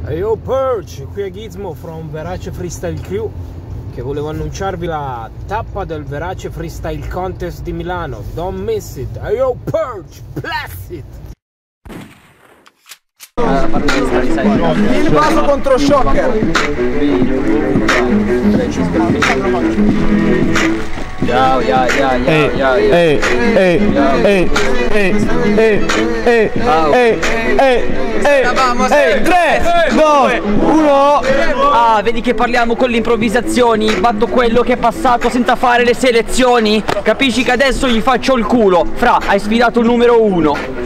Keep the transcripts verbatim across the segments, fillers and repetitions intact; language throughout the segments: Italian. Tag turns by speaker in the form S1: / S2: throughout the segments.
S1: Hey yo Perch, qui è Gizmo from Verace Freestyle Crew, che volevo annunciarvi la tappa del Verace Freestyle Contest di Milano. Don't miss it. Hey yo Perch, bless it.
S2: Il vaso contro Shocker.
S3: Ciao, ya, ya, ya, ya, ya.
S4: Ehi, ehi, ehi, ehi, ehi, ehi, ehi, ehi, tre, due, uno.
S3: Ah, vedi che parliamo con le improvvisazioni. Batto quello che è passato senza fare le selezioni. Capisci che adesso gli faccio il culo. Fra, hai sfidato il numero uno.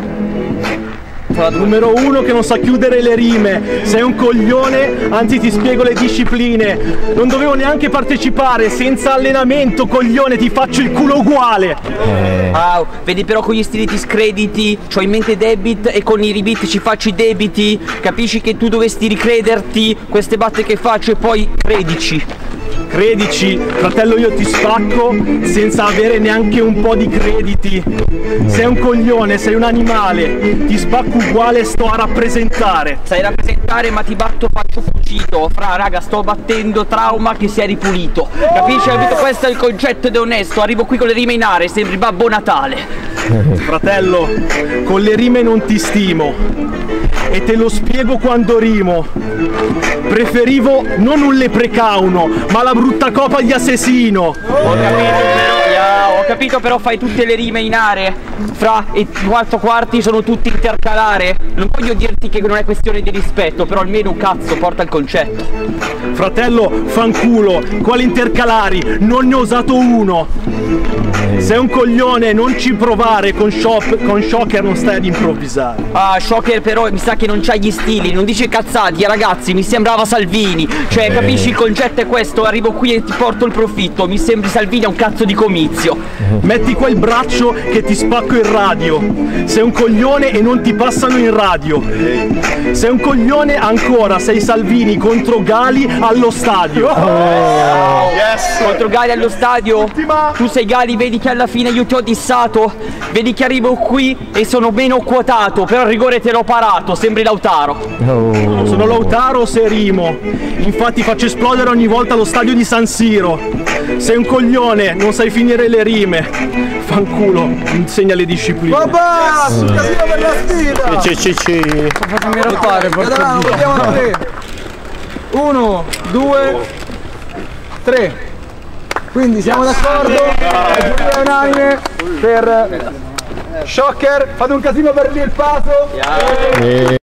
S4: Numero uno che non sa chiudere le rime. Sei un coglione, anzi ti spiego le discipline. Non dovevo neanche partecipare, senza allenamento, coglione, ti faccio il culo uguale.
S3: Ah, vedi però con gli stili ti screditi. C'ho in mente debit e con i ribit ci faccio i debiti. Capisci che tu dovresti ricrederti queste batte che faccio e poi credici.
S4: Credici, fratello, io ti spacco senza avere neanche un po' di crediti. Sei un coglione, sei un animale, ti spacco uguale, sto a rappresentare.
S3: Sai rappresentare ma ti batto faccio fuggito. Fra raga, sto battendo trauma che si è ripulito. Capisci? Capito? Questo è il concetto ed è onesto. Arrivo qui con le rime in aria, sembri Babbo Natale.
S4: Fratello, con le rime non ti stimo e te lo spiego quando rimo. Preferivo non un leprecauno, ma la brutta copa di assassino.
S3: Ho capito però, yeah, ho capito però fai tutte le rime in aree. Fra i quattro quarti sono tutti intercalare. Non voglio dirti che non è questione di rispetto, però almeno un cazzo porta il concetto.
S4: Fratello, fanculo, quali intercalari? Non ne ho usato uno. Sei un coglione, non ci provare, con, shop, con Shocker non stai ad improvvisare.
S3: Ah, Shocker però mi sa che non c'ha gli stili, non dice cazzati, ragazzi, mi sembrava Salvini. Cioè, eh. capisci, il concetto è questo, arrivo qui e ti porto il profitto, mi sembri Salvini a un cazzo di comizio.
S4: Metti quel braccio che ti spacco in radio. Sei un coglione e non ti passano in radio. Sei un coglione ancora, sei Salvini contro Gali allo stadio.
S3: Oh. Yes. Contro Gali allo stadio?
S4: Ultima.
S3: Tu sei Gali, vedi che alla fine io ti ho dissato. Vedi che arrivo qui e sono meno quotato, però il rigore te l'ho parato, sembri Lautaro.
S4: Oh. Sono Lautaro se rimo. Infatti faccio esplodere ogni volta lo stadio di San Siro. Sei un coglione, non sai finire le rime. Fanculo, insegna le discipline.
S2: Papà, sul casino per la sfida.
S4: Ci ci ci.
S3: Fammi rotare,
S2: porca Dio. Vediamo a tre. Uno, due, tre. Quindi siamo d'accordo, è unanime per Shocker. Fate un casino per lì il paso.